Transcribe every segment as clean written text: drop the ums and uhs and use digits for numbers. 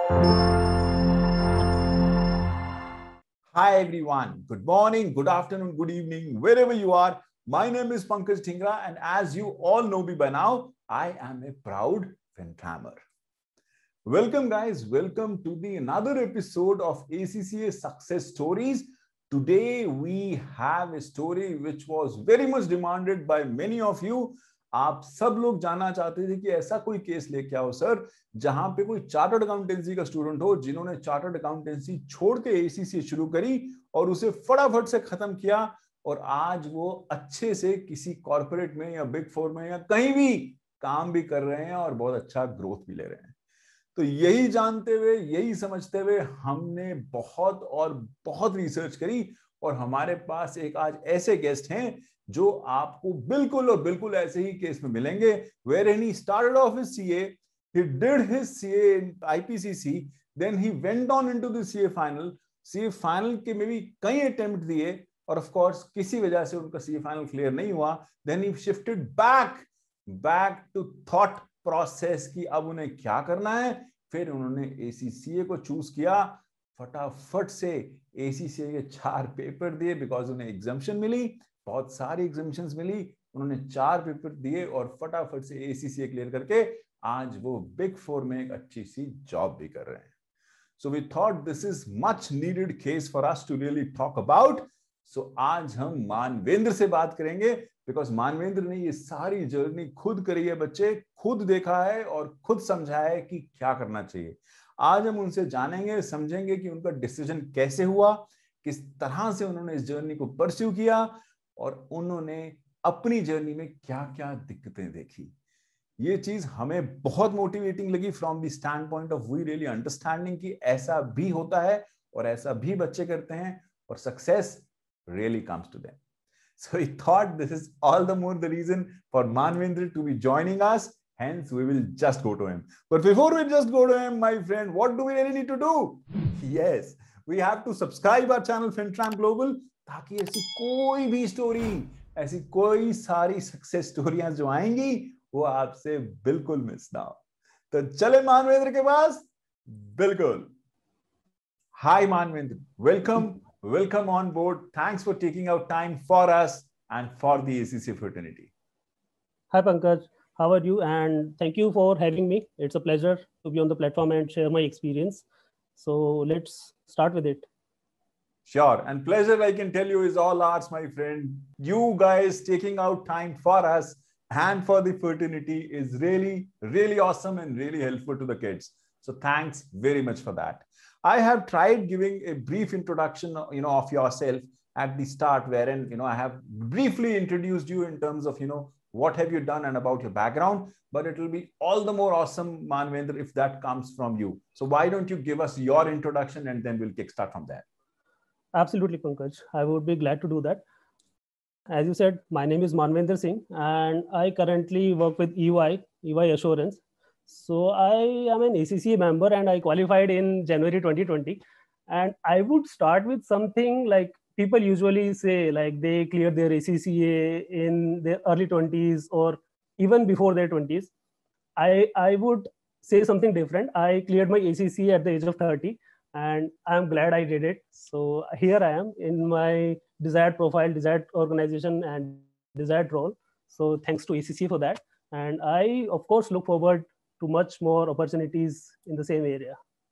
Hi everyone. Good morning, good afternoon, good evening, wherever you are. My name is Pankaj Dhingra, and as you all know me by now, I am a proud Fintrammer. Welcome, guys. Welcome to the another episode of ACCA Success Stories. Today we have a story which was very much demanded by many of you. आप सब लोग जानना चाहते थे कि ऐसा कोई case लेके आओ सर जहां पे कोई चार्टर्ड अकाउंटेंसी का स्टूडेंट हो जिन्होंने चार्टर्ड अकाउंटेंसी छोड़ के एसीसी शुरू करी और उसे फटाफट से खत्म किया और आज वो अच्छे से किसी कॉर्पोरेट में या बिग फोर में या कहीं भी काम भी कर रहे हैं और बहुत अच्छा ग्रोथ भी ले रहे हैं। तो यही जानते हुए यही समझते हुए हमने बहुत और बहुत रिसर्च करी और हमारे पास एक आज ऐसे गेस्ट हैं जो आपको बिल्कुल और बिल्कुल ऐसे ही केस में मिलेंगे। wherein he started off his CA, he did his CA in IPCC, then he went on into the CA final. CA final के में भी कई अटेम्प्ट दिए और ऑफ कोर्स किसी वजह से उनका CA फाइनल क्लियर नहीं हुआ। then he shifted back to thought process की अब उन्हें क्या करना है। फिर उन्होंने ACCA को चूज किया, फटाफट से ACCA के 4 पेपर दिए बिकॉज उन्हें एग्जाम्पशन मिली, बहुत सारी एग्जाम्पशंस मिली, उन्होंने 4 पेपर दिए और फटाफट से ACCA क्लियर करके आज वो बिग फोर में एक अच्छी सी जॉब भी कर रहे हैं। So we thought this is much needed case for us to really talk about. So आज हम मानवेंद्र से बात करेंगे बिकॉज मानवेंद्र ने ये सारी जर्नी खुद करी है, बच्चे खुद देखा है और खुद समझा है कि क्या करना चाहिए। आज हम उनसे जानेंगे समझेंगे कि उनका डिसीजन कैसे हुआ, किस तरह से उन्होंने इस जर्नी को परस्यू किया और उन्होंने अपनी जर्नी में क्या क्या दिक्कतें देखी। ये चीज हमें बहुत मोटिवेटिंग लगी from the stand point of we really understanding कि ऐसा भी होता है और ऐसा भी बच्चे करते हैं और success really comes to them. So we thought this is all the more the reason for Manvendra to be joining us. Hence, we will just go to him. But before we just go to him, my friend, what do we really need to do? Yes, we have to subscribe our channel FinTram Global ताकि ऐसी कोई भी story, ऐसी कोई सारी success स्टोरियां जो आएंगी वो आपसे बिल्कुल मिस ना हो। तो चले मानवेंद्र के पास। बिल्कुल। Hi Manvendra, welcome on board. Thanks for taking out time for us and for the ACC fraternity. Hi Pankaj, how are you? And thank you for having me. It's a pleasure to be on the platform and share my experience. So let's start with it. Sure, and pleasure I can tell you is all ours, my friend. You guys taking out time for us and for the fraternity is really awesome and really helpful to the kids. So thanks very much for that. I have tried giving a brief introduction, of yourself at the start, wherein, I have briefly introduced you in terms of, what have you done and about your background, but it will be all the more awesome, Manvendra, if that comes from you. So why don't you give us your introduction and then we'll kickstart from there. Absolutely, Pankaj. I would be glad to do that. As you said, my name is Manvendra Singh, and I currently work with EY Assurance. So I am an ACCA member, and I qualified in January 2020. And I would start with something like people usually say, like they cleared their ACCA in their early 20s or even before their 20s. I would say something different. I cleared my ACCA at the age of 30, and I'm glad I did it. So here I am in my desired profile, desired organization, and desired role. So thanks to ACCA for that. And I, of course, look forward to much more opportunities in the same area.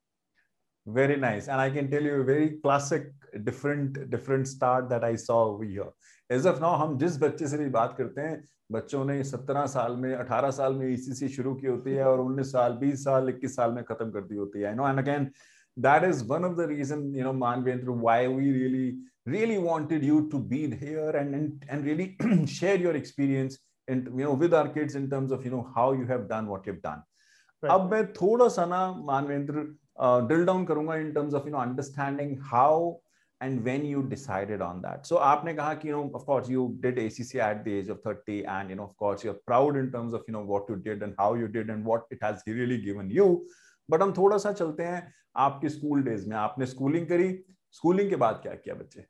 Very nice. And I can tell you a very classic, different start that I saw over here. As of now, हम जिस बच्चे से भी बात करते हैं, बच्चों ने 17 साल में, 18 साल में ECC शुरू की होती है और 19 साल, 20 साल, 21 साल में खत्म कर दी होती है. And again, that is one of the reasons, Manvendra, why we really wanted you to be here and really share your experience and, with our kids in terms of, how you have done what you've done. अब मैं थोड़ा सा ना Manvendra drill down करूंगा in terms of understanding how and when you decided on that. So आपने कहा कि of course you did ACCA at the age of 30 and of course you're proud in terms of what you did and how you did and what it has really given you. But हम थोड़ा सा चलते हैं आपके school days में. आपने schooling करी, schooling के बाद क्या किया बच्चे?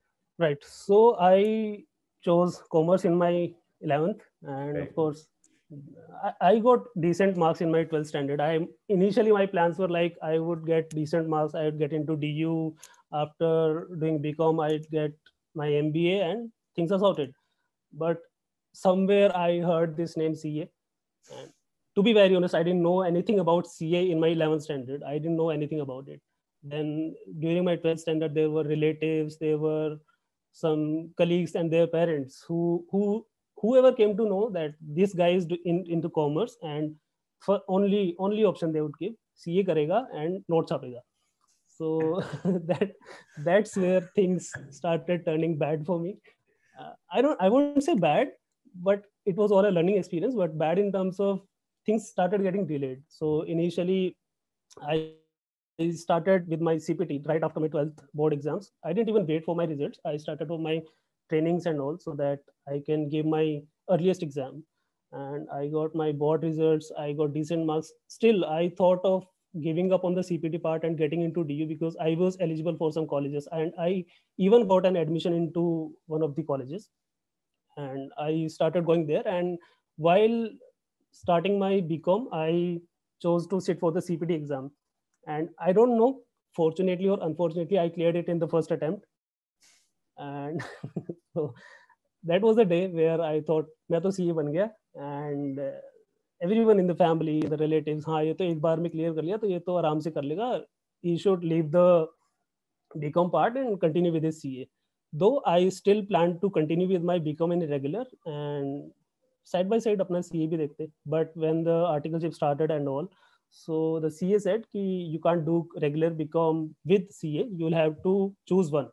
Right. So I chose commerce in my 11th, and of course I got decent marks in my 12th standard. I initially my plans were like I would get decent marks. I would get into DU. After doing BCom, I'd get my MBA and things are sorted. But somewhere I heard this name CA. And to be very honest, I didn't know anything about CA in my 11th standard. I didn't know anything about it. Then during my 12th standard, there were relatives, there were some colleagues and their parents whoever came to know that this guy is into commerce, and for only option they would give, CA karega and note chapega. So that's where things started turning bad for me. I wouldn't say bad, but it was all a learning experience, but bad in terms of things started getting delayed. So initially I started with my CPT right after my 12th board exams. I didn't even wait for my results. I started with my trainings and all so that I can give my earliest exam. And I got my board results. I got decent marks. Still, I thought of giving up on the CPT part and getting into DU because I was eligible for some colleges. And I even got an admission into one of the colleges. And I started going there. And while starting my BCom, I chose to sit for the CPT exam. And I don't know, fortunately or unfortunately, I cleared it in the first attempt. And so that was the day where I thought मैं तो CA बन गया. And everyone in the family, the relatives, हाँ ये तो एक बार में clear कर लिया तो ये तो आराम से कर लेगा. He should leave the BCom part and continue with his CA. Though I still plan to continue with my BCom in regular and side by side अपना CA भी देखते. But when the articleship started and all, so the CA said कि you can't do regular BCom with CA. You'll have to choose one.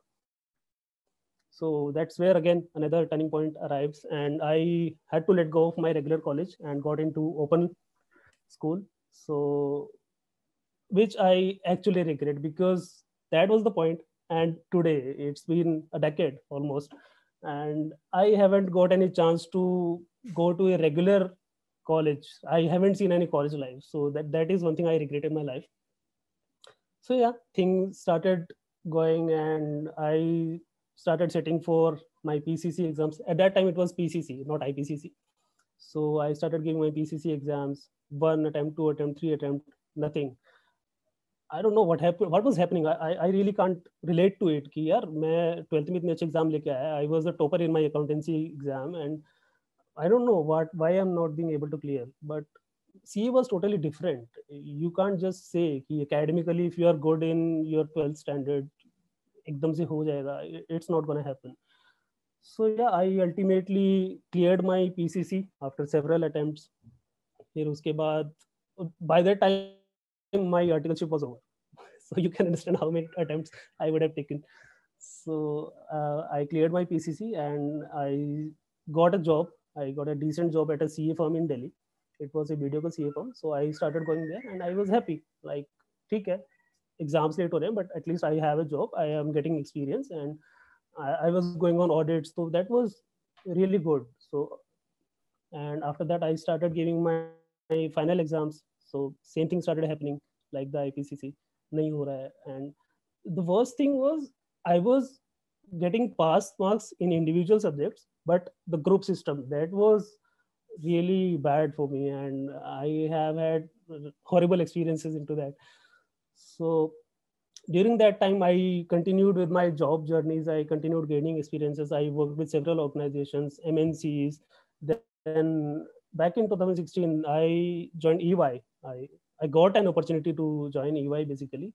So that's where again another turning point arrives, and I had to let go of my regular college and got into open school. So which I actually regret because that was the point. And today it's been a decade almost, and I haven't got any chance to go to a regular college. I haven't seen any college life. So that is one thing I regret in my life. So yeah, things started going, and I started setting for my PCC exams. At that time, it was PCC, not IPCC. So I started giving my PCC exams. One attempt, two attempt, three attempt, nothing. I don't know what happened. What was happening? I really can't relate to it. कि यार मैं 12th में इतने अच्छे exam लेके आया. I was a topper in my accountancy exam, and I don't know why I'm not being able to clear. But CA was totally different. You can't just say कि academically if you are good in your 12th standard, एकदम से हो जाएगा. It's not gonna happen. So yeah, I ultimately cleared my PCC after several attempts. फिर उसके बाद by that time my articleship was over. So you can understand how many attempts I would have taken. So I cleared my PCC and I got a job. I got a decent job at a CA firm in Delhi. It was a video call CA firm. So I started going there and I was happy. Like, ठीक है, exams late हो रहे हैं, but at least I have a job. I am getting experience and I was going on audits. So that was really good. So, and after that, I started giving my final exams. So same thing started happening like the IPCC. नहीं हो रहा है. And the worst thing was I was getting pass marks in individual subjects, but the group system, that was really bad for me, and I have had horrible experiences into that. So during that time, I continued with my job journeys. I continued gaining experiences. I worked with several organizations, MNCs. Then back in 2016, I joined EY. I got an opportunity to join EY basically.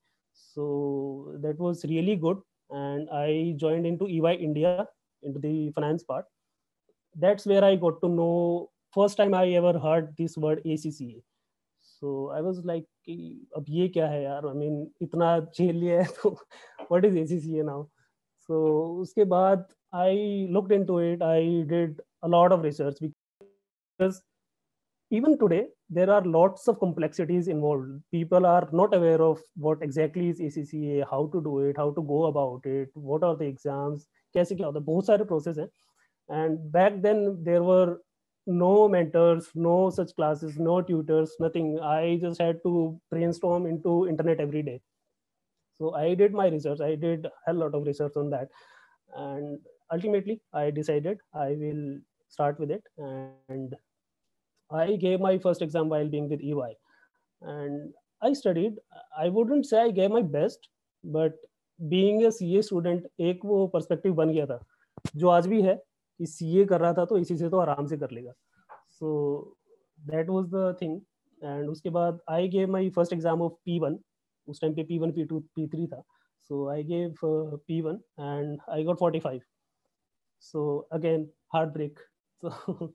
So that was really good. And I joined into EY India, into the finance part. That's where I got to know, first time I ever heard this word ACCA. So I was like, अब ये क्या है यार? I mean, इतना झेल लिया है तो what is ACCA now? So उसके बाद I looked into it. I did a lot of research because even today there are lots of complexities involved. People are not aware of what exactly is ACCA, how to do it, how to go about it, what are the exams, कैसे क्या होता है, बहुत सारे process हैं. And back then there were no mentors, no such classes, no tutors, nothing. I just had to brainstorm into internet every day. So I did my research. I did a lot of research on that, and ultimately I decided I will start with it. And I gave my first exam while being with EY, and I studied. I wouldn't say I gave my best, but being a CA student, एक वो perspective बन गया था जो आज भी है कि CA कर रहा था तो इसी से तो आराम से कर लेगा. So that was the thing. And उसके बाद I gave my first exam of P1. उस टाइम पे P1, P2, P3 था. So I gave P1 and I got 45. So again heartbreak. So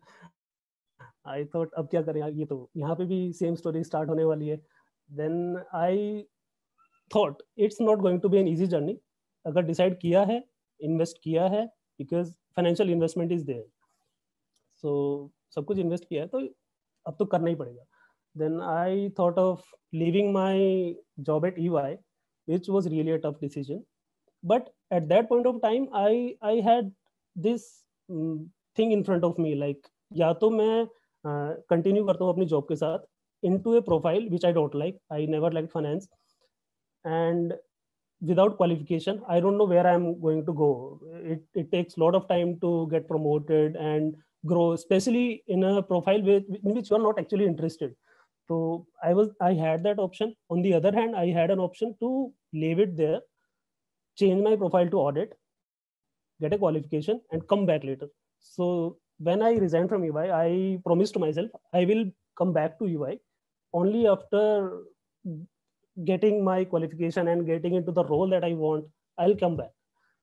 I thought अब क्या करें, ये तो यहाँ पे भी सेम स्टोरी स्टार्ट होने वाली है. Then I thought it's not going to be an easy journey. अगर डिसाइड किया है, इन्वेस्ट किया है, because financial investment is there. So सब कुछ इन्वेस्ट किया है तो अब तो करना ही पड़ेगा. Then I thought of leaving my job at EY, which was really a tough decision. But at that point of time, I had this thing in front of me, like या तो मैं कंटिन्यू करता हूँ अपनी job के साथ into a profile which I don't like. I never liked finance, and without qualification, I don't know where I'm going to go. It takes a lot of time to get promoted and grow, especially in a profile in which you are not actually interested. So I had that option. On the other hand, I had an option to leave it there, change my profile to audit, get a qualification, and come back later. So when I resigned from EY, I promised to myself I will come back to EY only after getting my qualification and getting into the role that I want. I'll come back.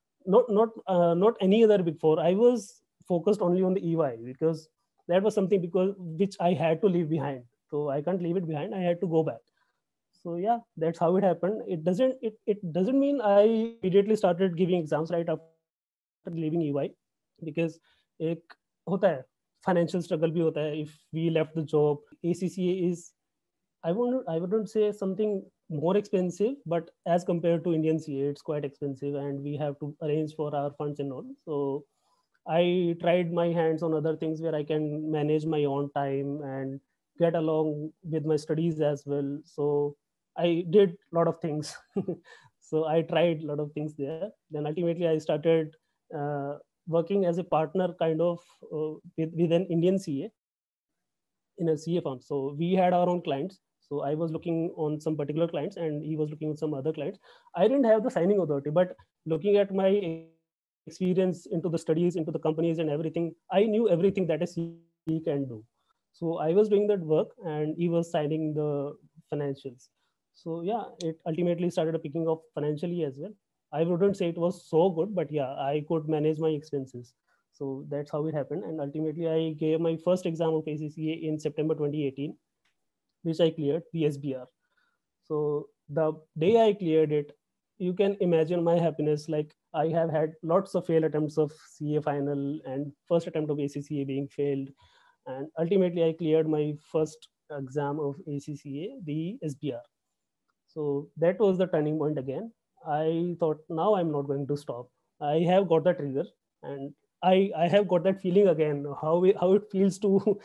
Not any other Big Four. I was focused only on the EY because that was something which I had to leave behind. So I can't leave it behind. I had to go back. So yeah, that's how it happened. It doesn't mean I immediately started giving exams right after leaving EY, because एक होता है financial struggle भी होता है if we left the job. ACCA is, I wouldn't say something more expensive, but as compared to Indian CA, it's quite expensive, and we have to arrange for our funds and all. So I tried my hands on other things where I can manage my own time and get along with my studies as well. So I did a lot of things. So I tried a lot of things there. Then ultimately I started working as a partner kind of with an Indian CA in a CA firm. So we had our own clients. So I was looking on some particular clients and he was looking at some other clients. I didn't have the signing authority, but looking at my experience into the studies, into the companies and everything, I knew everything that a CA can do. So I was doing that work and he was signing the financials. So yeah, it ultimately started picking up financially as well. I wouldn't say it was so good, but yeah, I could manage my expenses. So that's how it happened. And ultimately, I gave my first exam of ACCA in September 2018, which I cleared, the SBR. So the day I cleared it, you can imagine my happiness. Like I have had lots of failed attempts of CA final and first attempt of ACCA being failed. And ultimately, I cleared my first exam of ACCA, the SBR. So that was the turning point again. I thought, now I'm not going to stop. I have got the trigger, and I have got that feeling again, how it feels to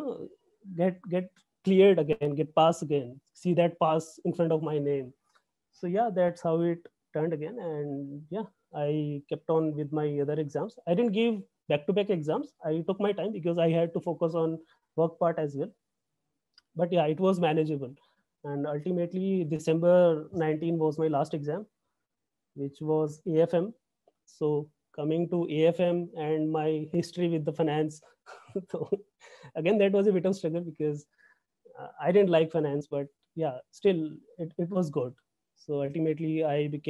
get cleared again, get passed again, see that pass in front of my name. So yeah, that's how it turned again. And yeah, I kept on with my other exams. I didn't give back-to-back exams. I took my time because I had to focus on work part as well. But yeah, it was manageable. And ultimately, December 19 was my last exam, which was AFM. So coming to AFM and my history with the finance. So again, that was a bit of struggle because I didn't like finance, but yeah, still it was good. So ultimately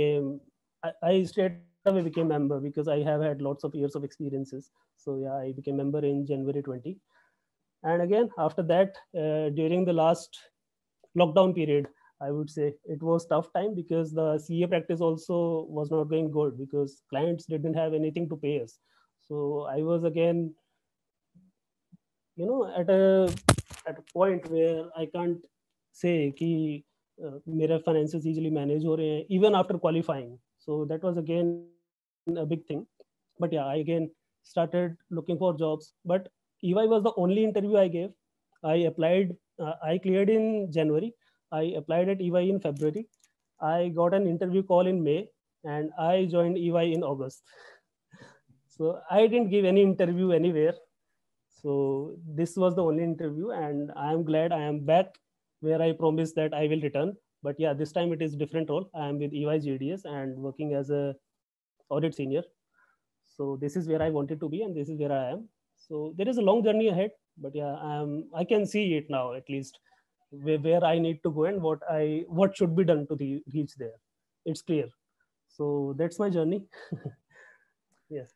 I straight away became member because I have had lots of years of experiences. So yeah, I became member in January 20. And again, after that, during the last lockdown period, I would say it was tough time because the CA practice also was not going good because clients didn't have anything to pay us. So I was again, at a point where I can't say कि मेरा finances easily manage हो रहे हैं even after qualifying. So that was again a big thing. But yeah, I again started looking for jobs. But EY was the only interview I gave. I applied. I cleared in January. I applied at EY in February. I got an interview call in May, and I joined EY in August. So I didn't give any interview anywhere. So this was the only interview, and I am glad I am back where I promised that I will return. But yeah, this time it is different role. I am with EY JDS and working as a audit senior. So this is where I wanted to be, and this is where I am. So there is a long journey ahead, but yeah, I can see it now at least where I need to go and what should be done to reach there. It's clear. So that's my journey. Yes.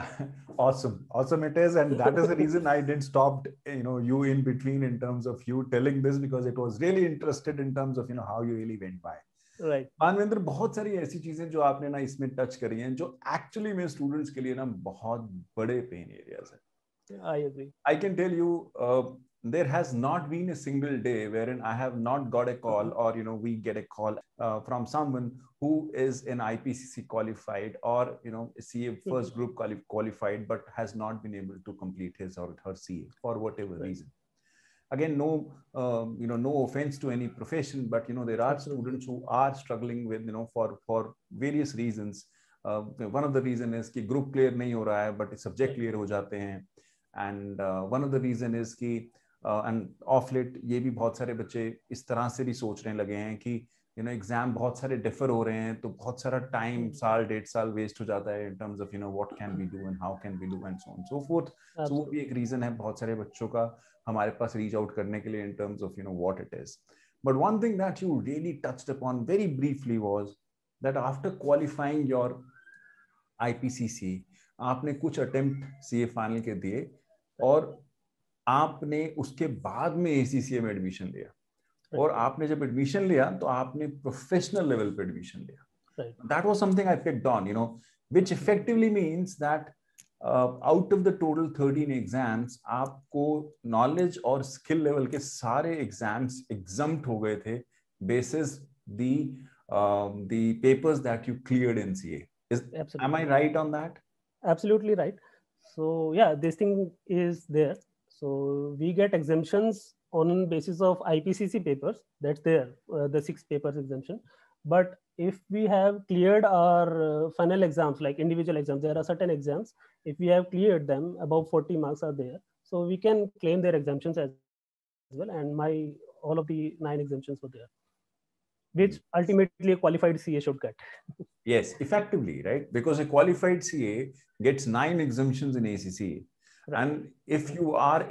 Awesome it is, and that is the reason I did stop you in between in terms of you telling this, because it was really interested in terms of how you really went by. Right. Manvendra, बहुत सारी ऐसी चीजें जो आपने ना इसमें touch करी हैं जो एक्चुअली में स्टूडेंट्स के लिए ना बहुत बड़े पेन एरियाज हैं. I agree. I can tell you there has not been a single day wherein I have not got a call or we get a call from someone who is an IPCC qualified or CA first group qualified but has not been able to complete his or her CA for whatever reason. Again, no offense to any profession, but there are students who are struggling with for various reasons. One of the reason is कि group clear नहीं हो रहा है but subject clear हो जाते हैं, and one of the reason is कि and off late ये भी बहुत सारे बच्चे इस तरह से भी सोचने लगे हैं कि एग्जाम बहुत सारे डिफर हो रहे हैं तो बहुत सारा टाइम साल 1.5 साल वेस्ट हो जाता है in terms of what can we do and how can we do and so on so forth. So वो भी एक रीजन है बहुत सारे बच्चों का हमारे पास रीच आउट करने के लिए in terms of what it is. But one thing that you really touched upon very briefly was that after qualifying your IPCC आपने कुछ अटेम्प्ट CA फाइनल के दिए और आपने उसके बाद में ACCA में एडमिशन लिया, और आपने जब एडमिशन लिया तो आपने प्रोफेशनल लेवल पे एडमिशन लिया. That was something I picked on, which effectively means that out of the total 13 exams आपको नॉलेज और स्किल लेवल के सारे एग्जाम्स एग्जम्प्ट हो गए थे basis the papers that you cleared in CA. Am I right on that? Absolutely right. So yeah, this thing is there. So we get exemptions on basis of IPCC papers. That's there, the 6 papers exemption. But if we have cleared our final exams, like individual exams, there are certain exams. If we have cleared them, above 40 marks are there. So we can claim their exemptions as well. And all of the 9 exemptions were there, which ultimately a qualified CA should get. Yes, effectively, right? Because a qualified CA gets 9 exemptions in ACCA. Right. And if you are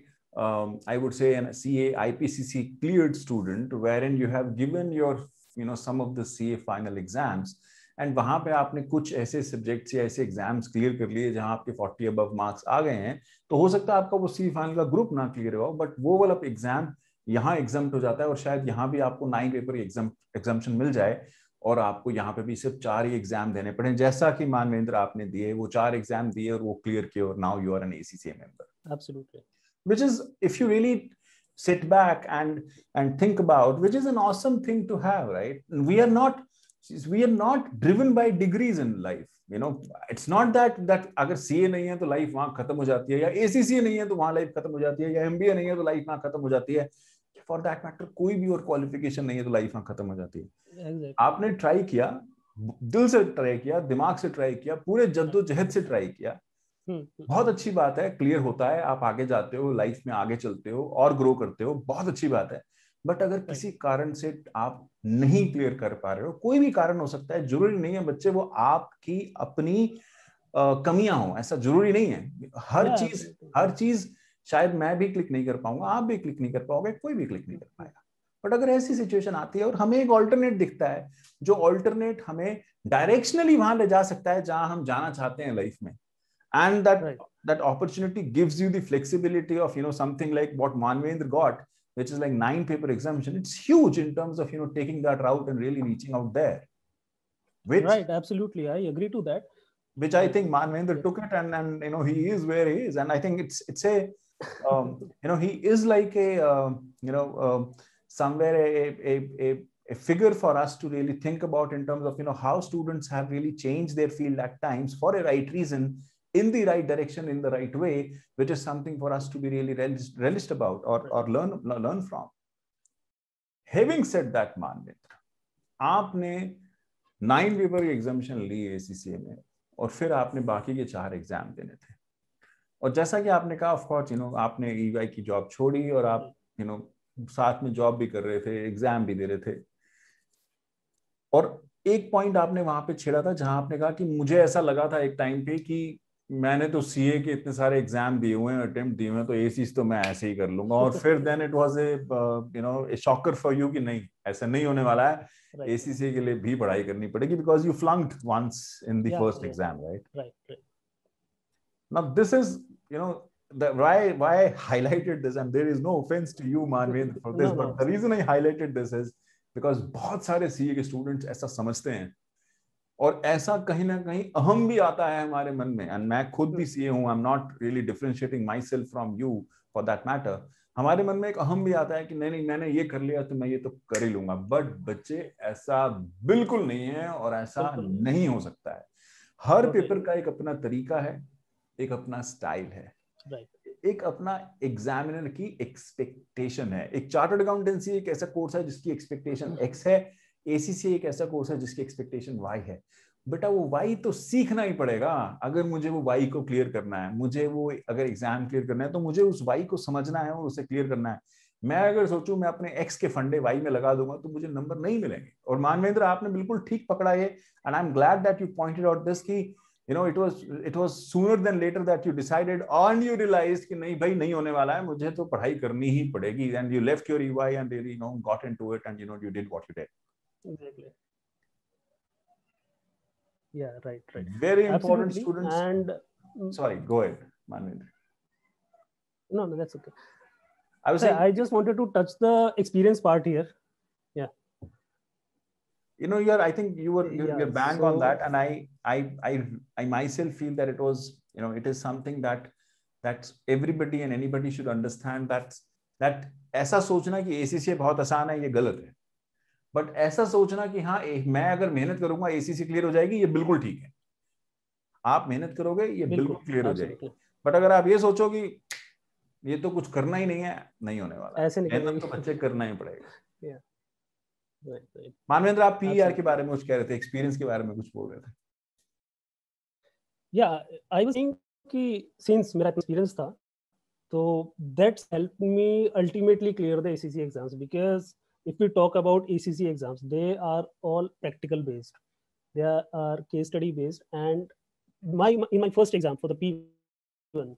I would say an CA IPCC cleared student, wherein you have given your, some of the CA final exams, and वहां पे आपने कुछ ऐसे subjects या ऐसे exams clear कर लिए जहां आपके 40 अबव मार्क्स आ गए हैं, तो हो सकता है आपका वो CA फाइनल का ग्रुप ना क्लियर हो, बट वो वाला एग्जाम यहाँ एग्जाम्प्ट हो जाता है, और शायद यहाँ भी आपको 9 पेपर एग्जाम्पशन मिल जाए और आपको यहाँ पे भी सिर्फ 4 ही एग्जाम देने पड़े, जैसा कि मानवेंद्र आपने दिए, वो 4 एग्जाम दिए और वो क्लियर किए, और now you are an ACCA member. Absolutely. Which is, if you really sit back and think about, which is an awesome thing to have, right? We are not driven by degrees in life. It's not that अगर CA नहीं है तो life वहां खत्म हो जाती है, या ACCA नहीं है तो वहां लाइफ खत्म हो जाती है, या MBA नहीं है तो लाइफ वहां खत्म हो जाती है. फॉर दैट मैटर कोई भी और क्वालिफिकेशन नहीं है तो लाइफ वहां खत्म हो जाती है. Exactly. आपने ट्राई किया, दिल से ट्राई किया, दिमाग से ट्राई किया, पूरे जद्दोजहद से ट्राई किया, बहुत अच्छी बात है, क्लियर होता है, आप आगे जाते हो, लाइफ में आगे चलते हो और ग्रो करते हो, बहुत अच्छी बात है. बट अगर किसी कारण से आप नहीं क्लियर कर पा रहे हो, कोई भी कारण हो सकता है, जरूरी नहीं है बच्चे वो आपकी अपनी कमियां हो, ऐसा जरूरी नहीं है. हर चीज शायद मैं भी क्लिक नहीं कर पाऊंगा, आप भी क्लिक नहीं कर पाओगे, कोई भी क्लिक नहीं कर पाएगा. बट अगर ऐसी सिचुएशन आती है और हमें एक ऑल्टरनेट दिखता है, जो ऑल्टरनेट हमें डायरेक्शनली वहां ले जा सकता है जहां हम जाना चाहते हैं लाइफ में, and that opportunity gives you the flexibility of something like what Manvendra got, which is like 9 paper exemption. It's huge in terms of taking that route and really reaching out there. Right, absolutely, I agree to that. Which I think Manvendra took it, and he is where he is, and I think it's a he is like a somewhere a figure for us to really think about in terms of how students have really changed their field at times for a right reason, in the right direction, in the right way, which is something for us to be really realised about or learn from. Having said that, Manvendra, आपने 9 paper की एग्जामिशन ली ACCA में, और फिर आपने बाकी के 4 exam देने थे. और जैसा कि आपने कहा, ऑफ कोर्स आपने ईवाई की जॉब छोड़ी और आप साथ में जॉब भी कर रहे थे, एग्जाम भी दे रहे थे। और एक पॉइंट आपने वहां पे छेड़ा था जहां आपने कहा कि मुझे ऐसा लगा था एक टाइम पे कि मैंने तो सीए के इतने सारे एग्जाम दिए हुए हैं, अटेम्प्ट दिए हुए हैं, तो एसीज तो मैं ऐसे ही कर लूंगा। और फिर then it was a shocker for you कि नहीं, ऐसा नहीं होने वाला है, एसीसी के लिए भी पढ़ाई करनी पड़ेगी, because you flunked once in the first exam, right? Now this is, why I highlighted this, and there is no offense to you, Manvendra, for this, but the reason I highlighted this is because बहुत सारे CA के students ऐसा समझते हैं, और ऐसा कहीं ना कहीं अहम भी आता है हमारे मन में, एंड मैं खुद भी सीए हूं, I am not really differentiating myself from you for that matter. हमारे मन में एक अहम भी आता है कि नहीं नहीं, मैंने ये कर लिया तो मैं ये तो कर ही लूंगा, बट बच्चे ऐसा बिल्कुल नहीं है, और ऐसा नहीं हो सकता है। हर पेपर का एक अपना तरीका है, एक अपना स्टाइल है, एक अपना एग्जामिनर की एक्सपेक्टेशन है। एक चार्टर्ड अकाउंटेंसी एक ऐसा कोर्स है जिसकी एक्सपेक्टेशन एक्स है, एसीसी एक ऐसा कोर्स है जिसकी एक्सपेक्टेशन वाई है। बेटा वो वाई तो सीखना ही पड़ेगा। अगर मुझे वो वाई को क्लियर करना है, मुझे वो अगर एग्जाम क्लियर करना है, तो मुझे उस वाई को समझना है और उसे क्लियर करना है। मैं अगर सोचूं मैं अपने एक्स के फंडे वाई में लगा दूंगा तो मुझे नंबर नहीं मिलेंगे। और मानवेंद्र, आपने बिल्कुल ठीक पकड़ा ये, and I am glad that you pointed out this कि it was sooner than later that you decided and you realized कि नहीं भाई, नहीं होने वाला है, मुझे तो पढ़ाई करनी ही पड़ेगी, and you left your EY and really got into it, and you did what you did. Exactly. Yeah, right. Very important. Absolutely. Students. And sorry, go ahead, Manvendra. No, that's okay. I just wanted to touch the experience part here. Yeah. I think you're bang on that, and I myself feel that it was, it is something that everybody and anybody should understand, that ऐसा सोचना कि ACC बहुत आसान है, ये गलत है। But ऐसा सोचना कि हाँ, मैं अगर मेहनत करूंगा एसीसी क्लियर हो जाएगी, ये बिल्कुल ठीक है। आप मेहनत करोगे, ये बिल्कुल क्लियर हो जाएगी। बट अगर आप ये सोचो कि ये तो कुछ करना ही नहीं है, नहीं होने वाला, मेहनत तो बच्चे करना ही पड़ेगा। मानवेंद्र, आप पीईआर के बारे में कुछ कह रहे थे, एक्सपीरियंस के बारे में कुछ बोल रहे थे। आई वाज सेइंग कि सिंस मेरा एक्सपीरियंस था, तो that's helped me ultimately clear the ACC exams, because if we talk about ACC exams, they are all practical based, they are case study based, and in my first exam for the P1,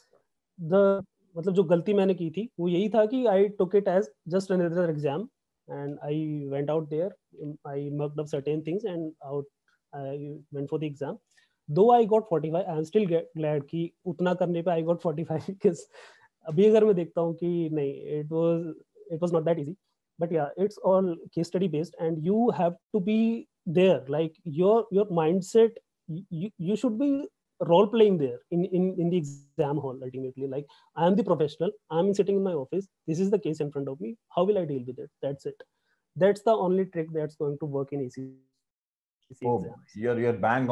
मतलब जो गलती मैंने की थी वो यही था कि I took it as just another exam, and I went out there, I mucked up certain things and I went for the exam. Though I got 45, I am still glad कि उतना करने पे I got 45, because अभी अगर मैं देखता हूँ कि नहीं, it was not that easy. But yeah, it's all case study based, and you have to be there, like your mindset, you should be role playing there in the exam hall ultimately. Like, I am the professional, I'm sitting in my office, this is the case in front of me, how will I deal with it? That's it. That's the only trick that's going to work in ACC exams. You're bang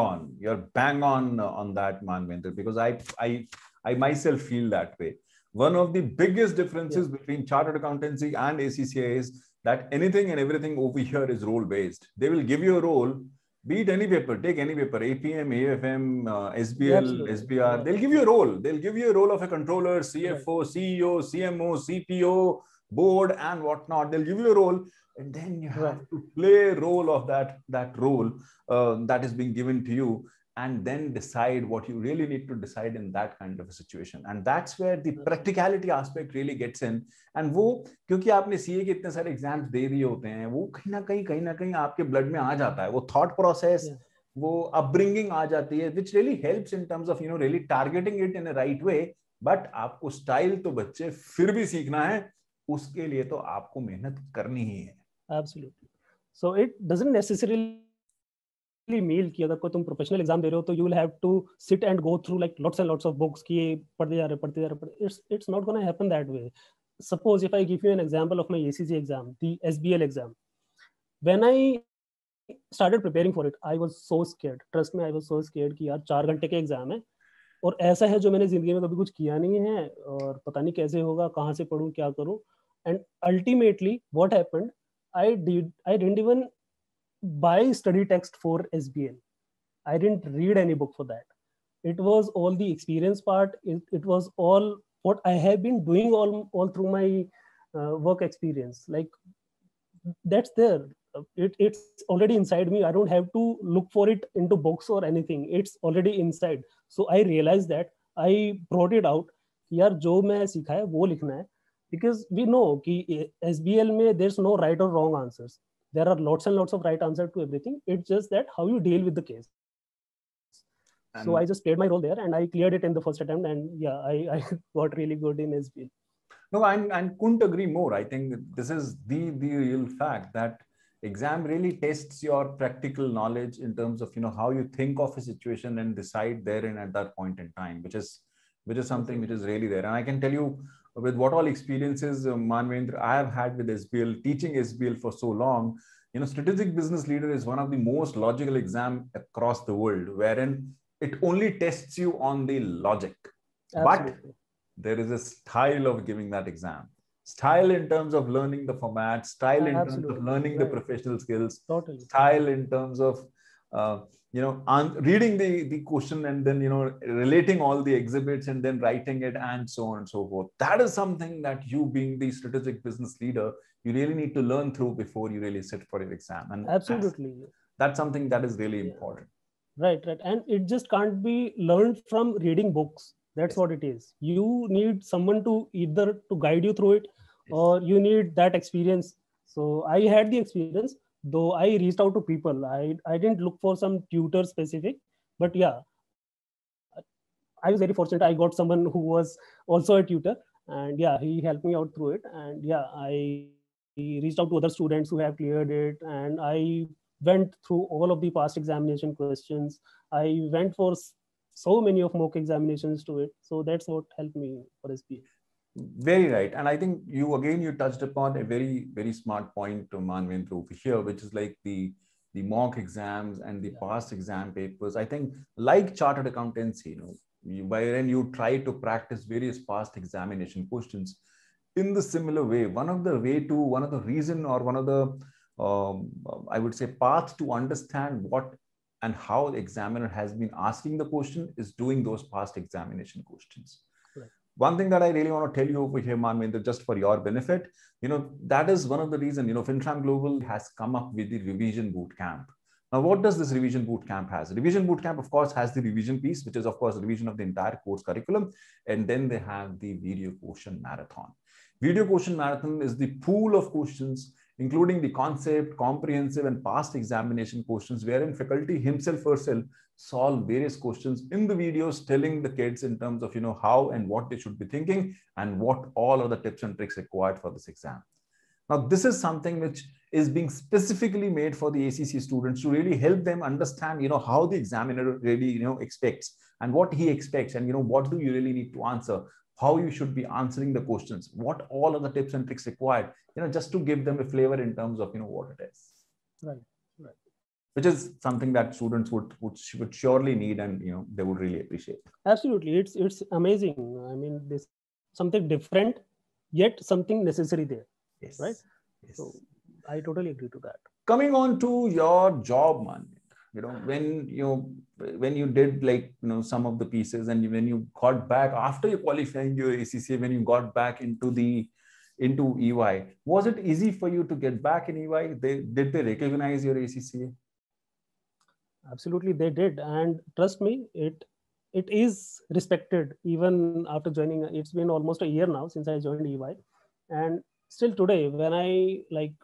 on that, Manvendra, because I myself feel that way. One of the biggest differences between chartered accountancy and ACCA is that anything and everything over here is role based. They will give you a role, be it any paper, take any paper, APM, AFM, SBL, SBR. They'll give you a role. They'll give you a role of a controller, CFO, CEO, CMO, CPO, board, and whatnot. They'll give you a role, and then you have to play a role of that role that is being given to you, and then decide what you really need to decide in that kind of a situation. And that's where the practicality aspect really gets in. And वो क्योंकि आपने CA के इतने सारे exams दे दिए होते हैं, वो कहीं ना कहीं आपके ब्लड में आ जाता है, वो थॉट प्रोसेस, वो अपब्रिंगिंग आ जाती है, which really helps in terms of really targeting it in a right way. But आपको स्टाइल तो बच्चे फिर भी सीखना है, उसके लिए तो आपको मेहनत करनी ही है। Absolutely. So it doesn't necessarily mean कि अगर कोई तुम प्रोफेशनल एग्जाम दे रहे हो तो you will have to sit and go through like lots and lots of books कि पढ़ते जा रहे। It's not gonna happen that way. Suppose if I give you an example of my ACC exam, the SBL exam, when I started preparing for it, I was so scared. Trust me, I was so scared कि यार 4 घंटे के exam है और ऐसा है जो मैंने जिंदगी में कभी कुछ किया नहीं है और पता नहीं कैसे होगा, कहाँ से पढूं, क्या करूं। And ultimately what happened, I didn't even buy study text for SBL. I didn't read any book for that. it was all the experience part. It was all what I have been doing all through my work experience. Like that's there. It's already inside me. I don't have to look for it into books or anything. It's already inside. So I realized that I brought it out. यार जो मैं सीखा है वो लिखना है, because we know कि SBL में there's no right or wrong answers. There are lots and lots of right answer to everything. It's just that how you deal with the case. And so I just played my role there and I cleared it in the first attempt, and yeah, I got really good in SBL. No, I couldn't agree more. I think this is the real fact that exam really tests your practical knowledge in terms of, you know, how you think of a situation and decide therein at that point in time, which is something which is really there. And I can tell you, with what all experiences, Manvendra, I have had with SBL, teaching SBL for so long, you know, strategic business leader is one of the most logical exam across the world, wherein it only tests you on the logic. Absolutely. But there is a style of giving that exam. Style in terms of learning the format, style in terms of learning the professional skills, style in terms of, you know, reading the question and then, you know, relating all the exhibits and then writing it and so on and so forth. That is something that you, being the strategic business leader, you really need to learn through before you really sit for your exam. And absolutely, that's something that is really important. Right. And it just can't be learned from reading books. That's what it is. You need someone to either to guide you through it, or you need that experience. So I had the experience, though I reached out to people. I didn't look for some tutor specific, but yeah, I was very fortunate. I got someone who was also a tutor, and yeah, he helped me out through it. And yeah, I reached out to other students who have cleared it, and I went through all of the past examination questions. I went for so many of mock examinations to it. So that's what helped me for SBL. Very right. And I think you touched upon a very, very smart point to Manvendra over here, which is like the mock exams and the past exam papers. I think like chartered accountancy, you know, wherein you try to practice various past examination questions in the similar way. One of the reason or one of the, I would say, path to understand what and how the examiner has been asking the question is doing those past examination questions. Right. One thing that I really want to tell you over here, Manvendra, just for your benefit, you know, that is one of the reasons, you know, FinTram Global has come up with the revision boot camp. Now, what does this revision boot camp has? Revision boot camp, of course, has the revision piece, which is, of course, revision of the entire course curriculum. And then they have the video question marathon. Video question marathon is the pool of questions, including the concept, comprehensive, and past examination questions, wherein faculty himself herself solve various questions in the videos, telling the kids in terms of, you know, how and what they should be thinking and what all of the tips and tricks required for this exam. Now, this is something which is being specifically made for the ACC students to really help them understand, you know, how the examiner really, you know, expects and what he expects, and, you know, what do you really need to answer, how you should be answering the questions, what all of the tips and tricks required, you know, just to give them a flavor in terms of, you know, what it is. Right. Which is something that students would surely need, and, you know, they would really appreciate. Absolutely. It's amazing. I mean, this something different, yet something necessary there. Yes. Right. Yes. So I totally agree to that. Coming on to your job, man, you know, when you did, like, you know, some of the pieces, and when you got back after you qualifying your ACCA, when you got back into EY, was it easy for you to get back in EY? Did they recognize your ACCA? Absolutely, they did, and trust me, it is respected even after joining. It's been almost a year now since I joined EY, and still today, when I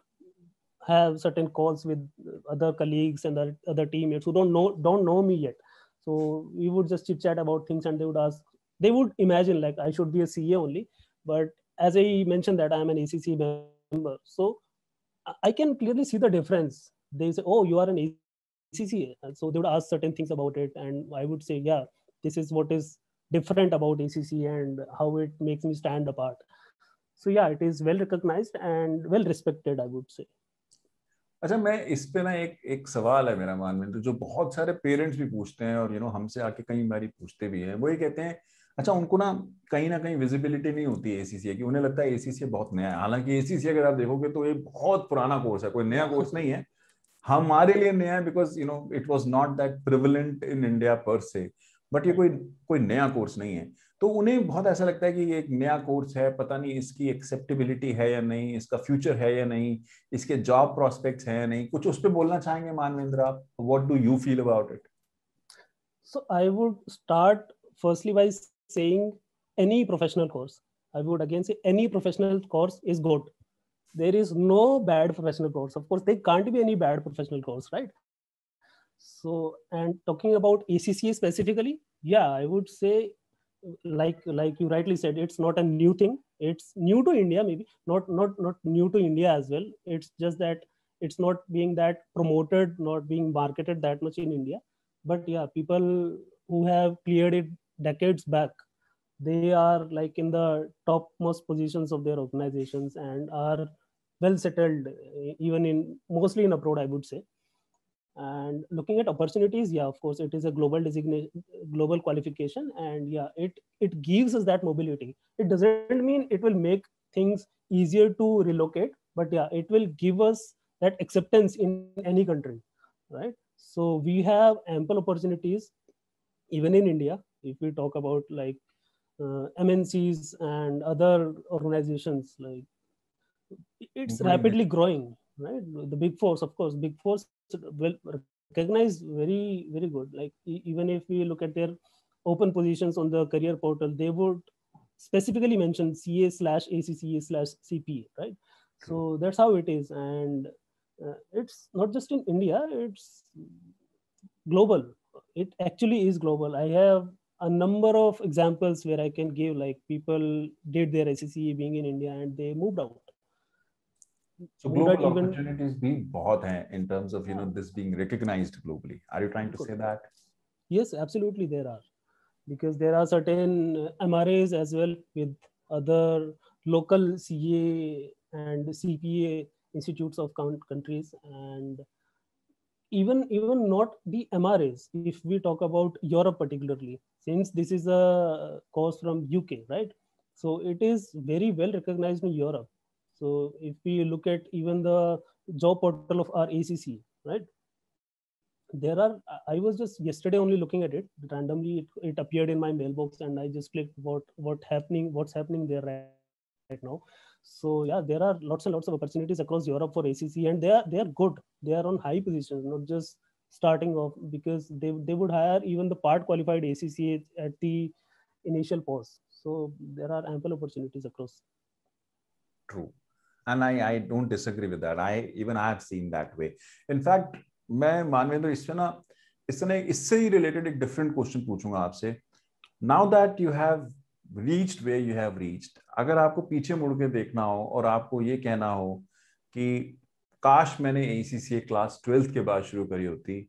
have certain calls with other colleagues and other teammates who don't know me yet, so we would just chit chat about things, and they would imagine like I should be a CA only, but as I mentioned that I'm an ACC member, so I can clearly see the difference. They say, "Oh, you are an ACCA," so they would ask certain things about it, and I would say, "Yeah, this is what is different about ACC and how it makes me stand apart." So yeah, it is well recognized and well respected, I would say. अच्छा, मैं इस पे ना एक सवाल है मेरा मान में, तो जो बहुत सारे पेरेंट्स भी पूछते हैं और, यू नो, हमसे आके कई बार पूछते भी हैं, वो ये कहते हैं, अच्छा, उनको ना कहीं विजिबिलिटी नहीं होती है एसीसीए की, उन्हें लगता है एसीसीए बहुत नया है। हालांकि एसीसीए अगर आप देखोगे तो ये बहुत पुराना कोर्स है, कोई नया कोर्स नहीं है। हमारे लिए नया है because, you know, it was not that prevalent in India per se, but ये कोई नया कोर्स नहीं है, तो उन्हें बहुत ऐसा लगता है कि ये एक नया कोर्स है, पता नहीं इसकी एक्सेप्टेबिलिटी है या नहीं, इसका फ्यूचर है या नहीं, इसके जॉब प्रोस्पेक्ट्स है या नहीं, कुछ उस पर बोलना चाहेंगे मानवेंद्र आप? What do you feel about it? So I would start firstly by saying any professional course. I would again say any professional course is good. There is no bad professional course. Of course, there can't be any bad professional course, right? So, and talking about ACCA specifically, yeah, I would say, like you rightly said, it's not a new thing. It's new to India, maybe not new to India as well. It's just that it's not being that promoted, not being marketed that much in India. But yeah, people who have cleared it decades back, they are like in the topmost positions of their organizations and are well settled, even in mostly in abroad, I would say. And looking at opportunities, yeah, of course, it is a global designation, global qualification, and yeah, it gives us that mobility. It doesn't mean it will make things easier to relocate, but yeah, it will give us that acceptance in any country, right? So we have ample opportunities even in India. If we talk about like MNCs and other organizations, like it's rapidly growing, right? The big fours, of course, big fours will recognize very good. Like even if we look at their open positions on the career portal, they would specifically mention CA/ACCA/CPA, right? So that's how it is, and it's not just in India, it's global. It actually is global. I have a number of examples where I can give, like people did their ACCA being in India and they moved out. So global opportunities भी बहुत हैं in terms of this being recognized globally. Are you trying to say that? Yes, absolutely there are, because there are certain MRAs as well with other local CA and CPA institutes of countries, and even not the MRAs. If we talk about Europe particularly, since this is a course from UK, right? So it is very well recognized in Europe. So if we look at even the job portal of our ACC, right? There are, I was just yesterday only looking at it randomly. It appeared in my mailbox and I just clicked what's happening there right now. So yeah, there are lots and lots of opportunities across Europe for ACC, and they are good. They are on high positions, not just starting off, because they would hire even the part qualified ACC at the initial pause. So there are ample opportunities across. True. And I don't disagree with that. I have seen that way. In fact, मैं मानवेंद्र इससे ही related एक different question पूछूंगा आपसे. Now that you have reached where you have reached, अगर आपको पीछे मुड़ के देखना हो और आपको ये कहना हो कि काश मैंने ACCA क्लास 12th के बाद शुरू करी होती,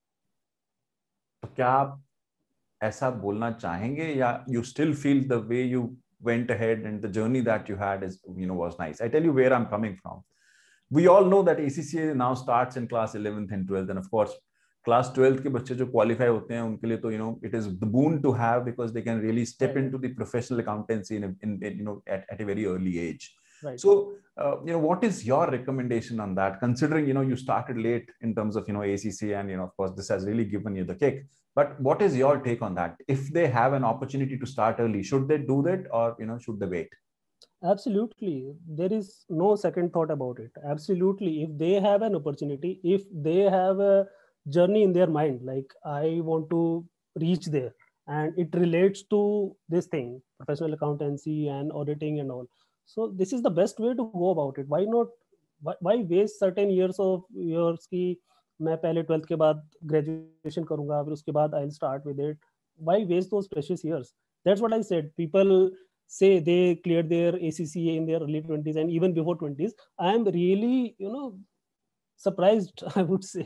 तो क्या आप ऐसा बोलना चाहेंगे, या you still feel the way you went ahead and the journey that you had is was nice? I tell you where I'm coming from. We all know that ACCA now starts in class 11th and 12th, and of course class 12th के बच्चे जो qualify होते हैं उनके लिए तो it is the boon to have, because they can really step into the professional accountancy in at a very early age. Right. So what is your recommendation on that, considering you started late in terms of ACCA, and of course this has really given you the kick, but what is your take on that? If they have an opportunity to start early, should they do that, or should they wait? Absolutely. There is no second thought about it. Absolutely. If they have an opportunity, if they have a journey in their mind, like I want to reach there, and it relates to this thing, professional accountancy and auditing and all. So this is the best way to go about it. Why not? Why waste certain years of yours की मैं पहले 12th के बाद graduation करूँगा, फिर उसके बाद I'll start with it. Why waste those precious years? That's what I said. People say they cleared their ACCA in their early 20s and even before 20s. I am really, surprised, I would say.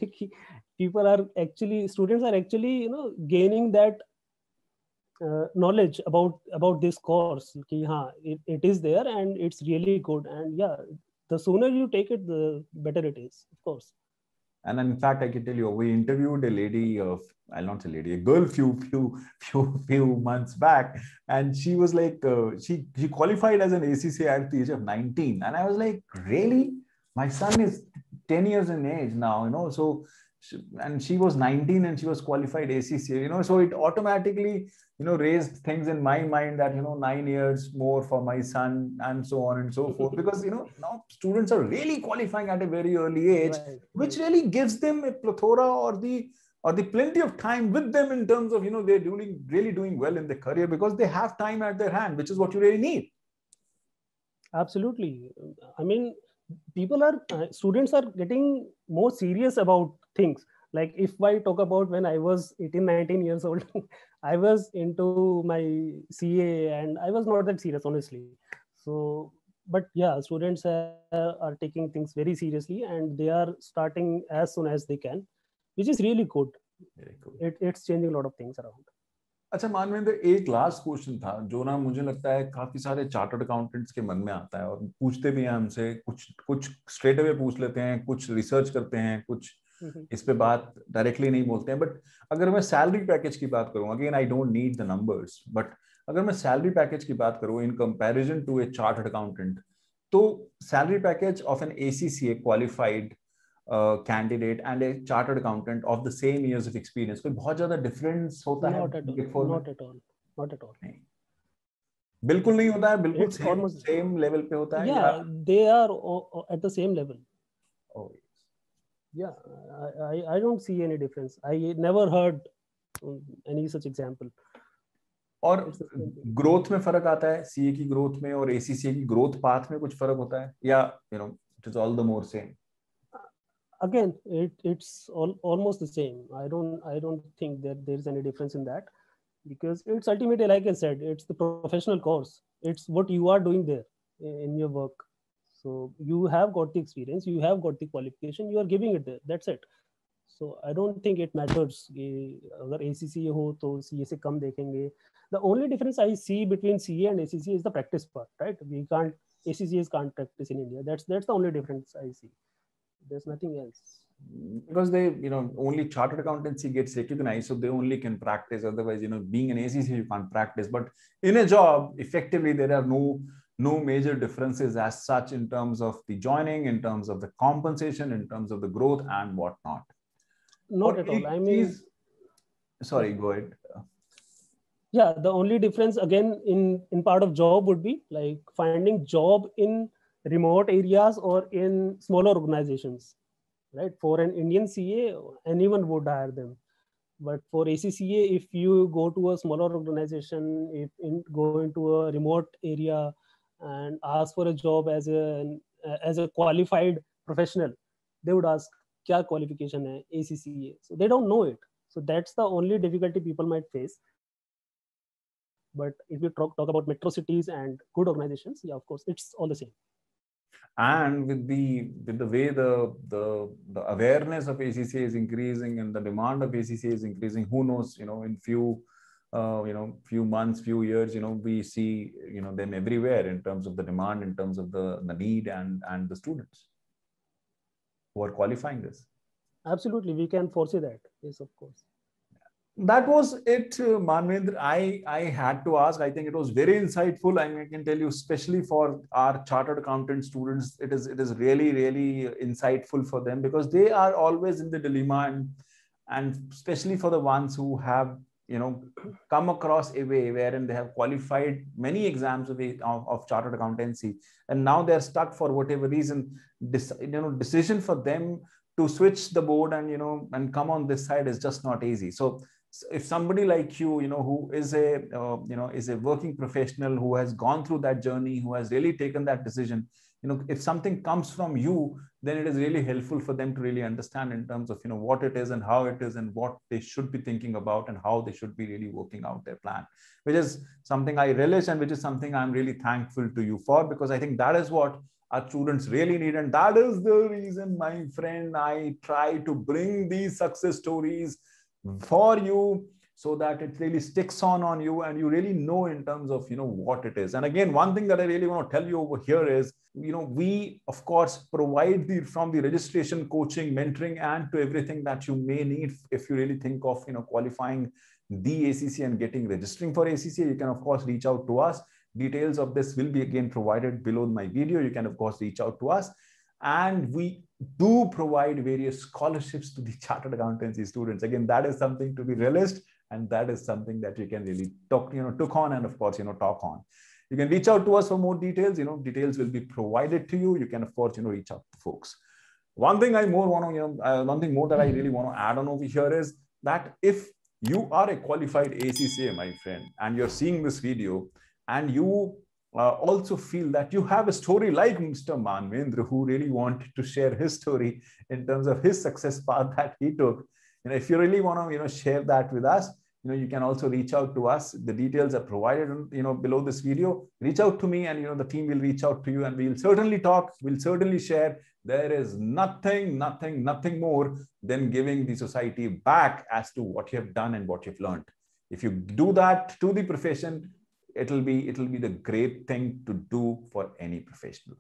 Students are actually, gaining that knowledge about this course. It is there and it's really good. And yeah, the sooner you take it, the better it is, of course. And in fact, I can tell you, we interviewed a lady I'll not say lady, a girl few months back, and she was like, she qualified as an ACCA at the age of 19, and I was like, really? My son is 10 years in age now, so and she was 19 and she was qualified ACCA, so it automatically, raised things in my mind that, 9 years more for my son and so on and so forth. Because, now students are really qualifying at a very early age, Right, which right. really gives them a plethora or the plenty of time with them in terms of, they're really doing well in their career because they have time at their hand, which is what you really need. Absolutely. I mean, students are getting more serious about things. Like if I talk about when I was 18, 19 years old, I was into my CA and I was not that serious, honestly. So, but yeah, students are taking things very seriously and they are starting as soon as they can, which is really good. Very cool. It's changing a lot of things around. अच्छा मानवेंद्र, एक last question था जो ना मुझे लगता है काफी सारे चार्टर्ड अकाउंटेंट्स के मन में आता है और पूछते भी हैं हमसे, कुछ स्ट्रेट अवे पूछ लेते हैं, कुछ रिसर्च करते हैं, कुछ इस पे बात डायरेक्टली नहीं बोलते हैं. बट अगर मैं सैलरी पैकेज की बात करूं, again I don't need the numbers, but अगर मैं सैलरी पैकेज की बात करूं in comparison to a chartered accountant, तो salary package of an ACCA qualified candidate and a chartered accountant of the same years of experience, कोई बहुत ज्यादा difference होता है? Not at all. नहीं, बिल्कुल नहीं होता है, बिल्कुल It's almost सेम लेवल पे होता है. Yeah, they are at the same level. Oh, yeah, I don't see any difference. I never heard any such example. और ग्रोथ में फर्क आता है CA की ग्रोथ में और ACCA की ग्रोथ पाथ में कुछ फर्क होता है, या it is all the more same? Again, it's almost the same. I don't think that there's any difference in that, because it's ultimately, like I said, it's the professional course. It's what you are doing there in your work. So you have got the experience, you have got the qualification, you are giving it there. That's it. So I don't think it matters अगर ACCA हो तो CA से कम देखेंगे. The only difference I see between CA and ACCA is the practice part, right? ACCAs can't practice in India. That's the only difference I see. There's nothing else. Because they, only chartered accountancy gets recognized, so they only can practice. Otherwise, being an ACCA, you can't practice. But in a job, effectively, there are no major differences as such in terms of the joining, in terms of the compensation, in terms of the growth and whatnot. Not at all. I mean, sorry, go ahead. Yeah, the only difference again in part of job would be like finding job in remote areas or in smaller organizations, right? For an Indian CA, anyone would hire them. But for ACCA, if you go to a smaller organization, go into a remote area and ask for a job as a qualified professional, they would ask, "Kya qualification hai ACCA?" So they don't know it. So that's the only difficulty people might face. But if you talk about metro cities and good organizations, yeah, of course, it's all the same. And with the way the awareness of ACCA is increasing and the demand of ACCA is increasing, who knows, in few months, few years, we see, them everywhere in terms of the demand, in terms of the need and the students who are qualifying this. Absolutely, we can foresee that. Yes, of course. That was it, Manvendra. I had to ask. I think it was very insightful. I can tell you, especially for our chartered accountant students, it is really, really insightful for them, because they are always in the dilemma, and especially for the ones who have, come across a way wherein they have qualified many exams of chartered accountancy, and now they're stuck for whatever reason. Decision for them to switch the board and come on this side is just not easy. So if somebody like you, who is a working professional, who has gone through that journey, who has really taken that decision, if something comes from you, then it is really helpful for them to really understand in terms of, what it is and how it is and what they should be thinking about and how they should be really working out their plan, which is something I relish and which is something I'm really thankful to you for, because I think that is what our students really need. And that is the reason, my friend, I try to bring these success stories for you, so that it really sticks on you and you really know in terms of, what it is. And again, one thing that I really want to tell you over here is, we of course provide from the registration, coaching, mentoring, and to everything that you may need. If you really think of, qualifying the ACCA and registering for ACCA, you can of course reach out to us. Details of this will be again provided below my video. You can of course reach out to us. and we do provide various scholarships to the chartered accountancy students. Again, that is something to be realized, and that is something that you can really took on, and of course, talk on. You can reach out to us for more details. Details will be provided to you. You can, of course, reach out to folks. One thing I more want to, one thing more that I really want to add on over here is that if you are a qualified ACCA, my friend, and you're seeing this video, and you also feel that you have a story like Mr. Manvendra, who really wanted to share his story in terms of his success path that he took. If you really want to, share that with us, you can also reach out to us. The details are provided, below this video. Reach out to me, and the team will reach out to you, and we'll certainly talk. We'll certainly share. There is nothing more than giving the society back as to what you have done and what you've learned. If you do that to the profession, it'll be the great thing to do for any professional.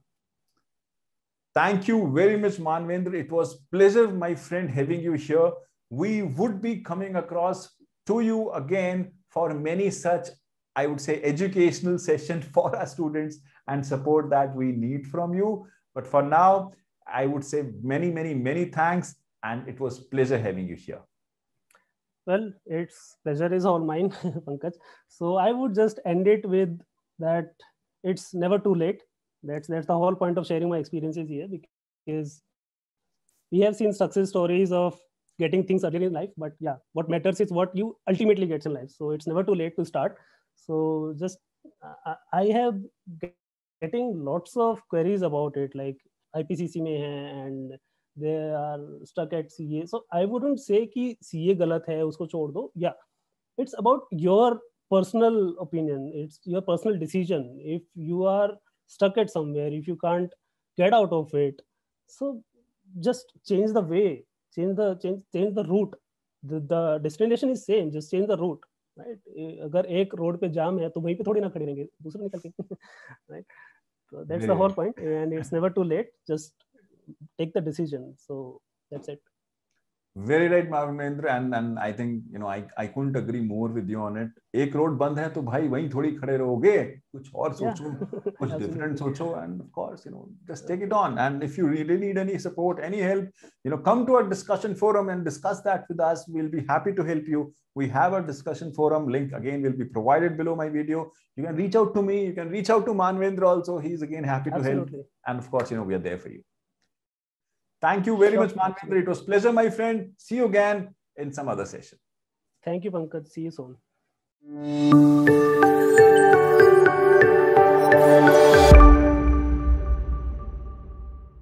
Thank you very much, Manvendra. It was pleasure, my friend, having you here. We would be coming across to you again for many such, I would say, educational sessions for our students and support that we need from you. But for now, I would say many thanks, and it was pleasure having you here. Well, it's pleasure is all mine, Pankaj. So I would just end it with that it's never too late. That's the whole point of sharing my experiences here, because we have seen success stories of getting things early in life, but yeah, what matters is what you ultimately get in life. So it's never too late to start. So just I have getting lots of queries about it, like IPCC mein hai and they are stuck at CA. So I wouldn't say कि CA गलत है, उसको छोड़ दो. Yeah, it's about your personal opinion. It's your personal decision. If you are stuck at somewhere, if you can't get out of it, so just change the way, change the route. The destination is same. Just change the route, right? अगर एक road पे जाम है तो वहीं पे थोड़ी ना खड़े रहेंगे, दूसरा निकल के, right? So that's the whole point, and it's never too late. Just take the decision. So that's it. Very right, Manvendra, and I think I couldn't agree more with you on it. एक road बंद है तो भाई वहीं थोड़ी खड़े रहोगे, कुछ और सोचो, कुछ different सोचो, and of course just take it on. And if you really need any support, any help, come to our discussion forum and discuss that with us. We'll be happy to help you. We have a discussion forum link, again, will be provided below my video. You can reach out to me. You can reach out to Manvendra also. He's again happy to help. And of course, we are there for you. Thank you very much, Manvendra. It was a pleasure, my friend. See you again in some other session. Thank you, Pankaj. See you soon.